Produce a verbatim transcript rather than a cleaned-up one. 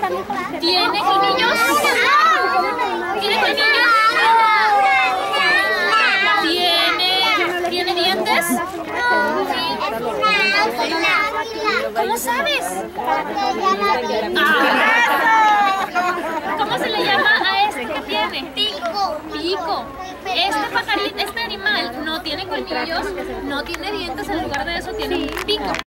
¿Tiene colmillos? ¿Tiene colmillos? ¿Tiene, ¿tiene dientes? ¿Cómo sabes? ¡Ah! ¿Cómo se le llama a este que tiene? Pico. Pico. Este pajarito, este animal no tiene colmillos, no tiene dientes, en lugar de eso tiene un pico.